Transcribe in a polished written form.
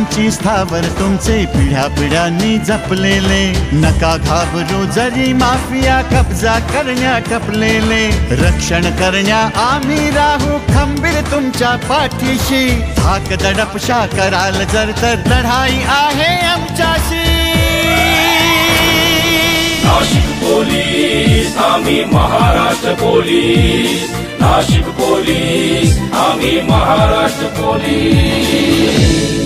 तुमची स्थावर तुमचे पिढ्या पिढ्यांनी जपलेले। नका घाबरू जरी माफिया कब्जा करण्या टपलेले, रक्षण करण्या आम्ही राहू खंबीर तुमच्या पाठीशी। धाक दडपशा कराल जर तर लढाई आहे आमच्याशी। नाशिक पोलीस आम्ही महाराष्ट्र पोलीस, नाशिक पोलीस आम्ही महाराष्ट्र पोलीस।